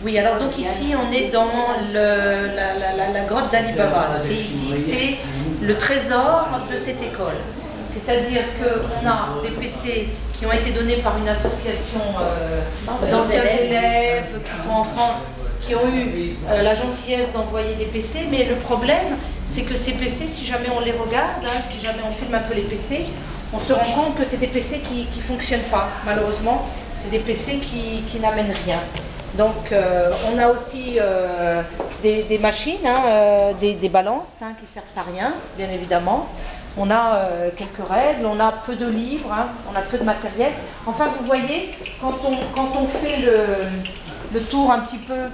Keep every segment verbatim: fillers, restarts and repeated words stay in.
Oui, alors donc ici on est dans le, la, la, la, la grotte d'Ali Baba. C'est ici, c'est le trésor de cette école. C'est-à-dire qu'on a des P C qui ont été donnés par une association euh, d'anciens élèves qui sont en France, qui ont eu euh, la gentillesse d'envoyer des P C, mais le problème, c'est que ces P C, si jamais on les regarde, hein, si jamais on filme un peu les P C, on se rend compte que c'est des P C qui ne fonctionnent pas, malheureusement. C'est des P C qui, qui n'amènent rien. Donc euh, on a aussi euh, des, des machines, hein, euh, des, des balances hein, qui ne servent à rien, bien évidemment. On a euh, quelques règles, on a peu de livres, hein, on a peu de matériel. Enfin, vous voyez, quand on, quand on fait le, le tour un petit peu,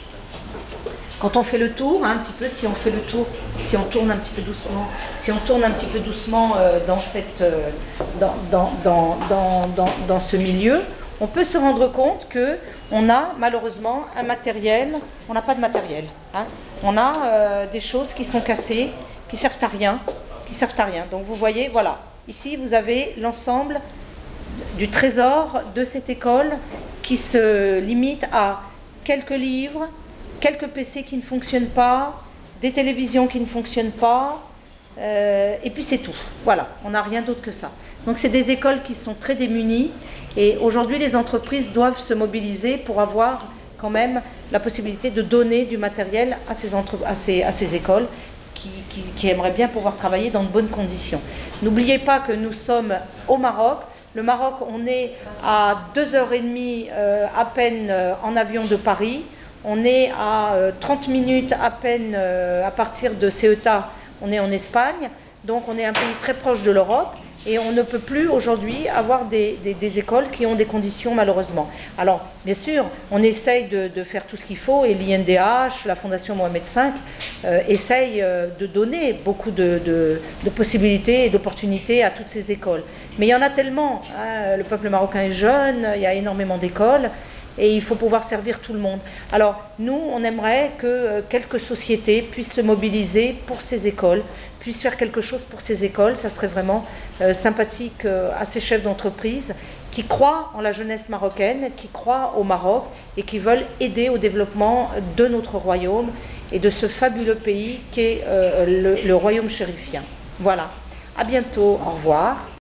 quand on fait le tour, hein, un petit peu, si on fait le tour, si on tourne un petit peu doucement, si on tourne un petit peu doucement euh, dans, cette, euh, dans, dans, dans, dans, dans, dans ce milieu, on peut se rendre compte qu'on a malheureusement un matériel, on n'a pas de matériel. Hein. On a euh, des choses qui sont cassées, qui servent à rien, qui servent à rien. Donc vous voyez, voilà, ici vous avez l'ensemble du trésor de cette école qui se limite à quelques livres, quelques P C qui ne fonctionnent pas, des télévisions qui ne fonctionnent pas, euh, et puis c'est tout. Voilà, on n'a rien d'autre que ça. Donc c'est des écoles qui sont très démunies, et aujourd'hui les entreprises doivent se mobiliser pour avoir quand même la possibilité de donner du matériel à ces, entre... à ces, à ces écoles qui, qui, qui aimeraient bien pouvoir travailler dans de bonnes conditions. N'oubliez pas que nous sommes au Maroc. Le Maroc, on est à deux heures trente euh, à peine euh, en avion de Paris. On est à euh, trente minutes à peine euh, à partir de Ceuta, on est en Espagne. Donc on est un pays très proche de l'Europe et on ne peut plus aujourd'hui avoir des, des, des écoles qui ont des conditions malheureusement. Alors bien sûr, on essaye de, de faire tout ce qu'il faut et l'I N D H, la Fondation Mohamed cinq, euh, essaye euh, de donner beaucoup de, de, de possibilités et d'opportunités à toutes ces écoles. Mais il y en a tellement, hein, le peuple marocain est jeune, il y a énormément d'écoles. Et il faut pouvoir servir tout le monde. Alors nous, on aimerait que euh, quelques sociétés puissent se mobiliser pour ces écoles, puissent faire quelque chose pour ces écoles. Ça serait vraiment euh, sympathique euh, à ces chefs d'entreprise qui croient en la jeunesse marocaine, qui croient au Maroc et qui veulent aider au développement de notre royaume et de ce fabuleux pays qu'est euh, le, le royaume chérifien. Voilà, à bientôt, au revoir.